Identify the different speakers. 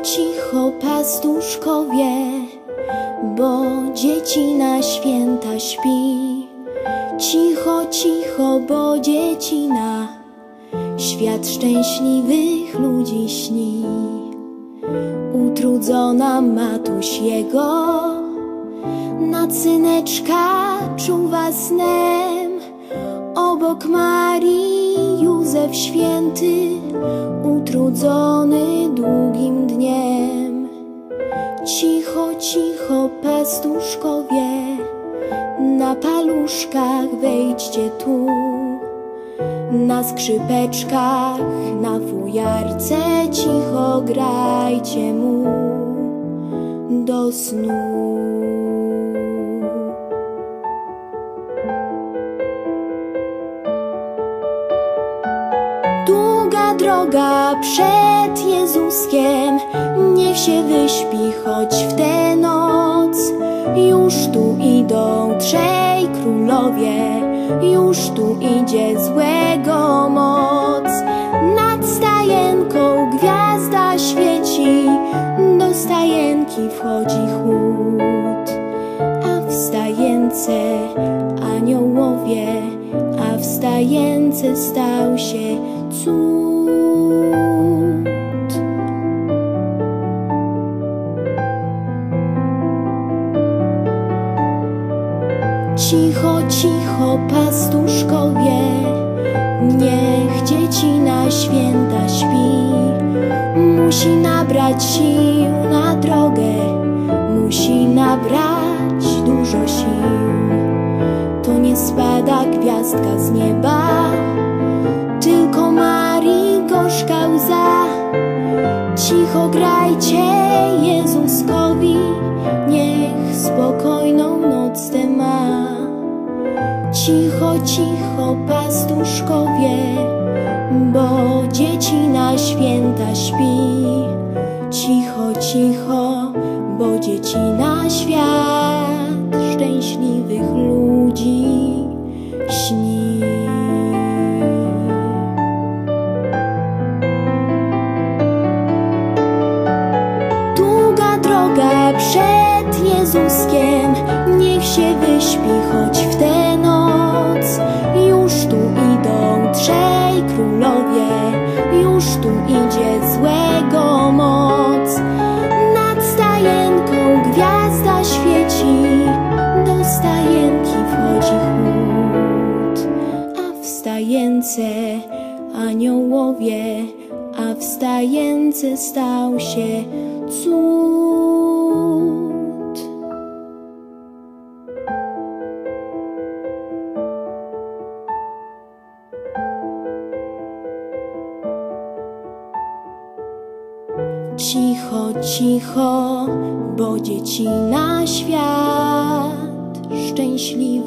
Speaker 1: cicho, pastuszkowie, bo dzieci na święta śpi. Cicho, cicho, bo dzieci na świat szczęśliwych ludzi śni. Utrudzona matuś jego nad syneczka czuwa snem. Obok Marii Józef święty, utrudzony długim dniem. Cicho, cicho, pastuszkowie, na paluszkach wejdźcie tu. Na skrzypeczkach, na fujarce cicho grajcie mu do snu. Długa droga przed Jezuskiem, niech się wyśpi choć w tę noc. Już tu idą trzej królowie, już tu idzie złego moc. Nad stajenką gwiazda świeci, do stajenki wchodzi chłód. A w stajence aniołowie, a w stajence stał się cud. Cicho, cicho, pastuszkowie, niech dzieci na święta śpi. Musi nabrać sił na drogę, musi nabrać dużo sił. To nie spada gwiazdka z nieba, tylko Marii gorzka łza. Cicho grajcie Jezuskowi, niech spokojną noc tę ma. Cicho, cicho, pastuszkowie, bo dzieci na święta śpi. Cicho, cicho, bo dzieci na świat szczęśliwych ludzi śni. Długa droga przed Jezuskiem, niech się wyśpi choć w tę noc. Już tu idą trzej królowie, już tu idzie złego moc. Nad stajenką gwiazda świeci, do stajenki wchodzi chłód. A w stajence aniołowie, a w stajence stał się cud. Cicho, cicho, bo dzieci na świat szczęśliwych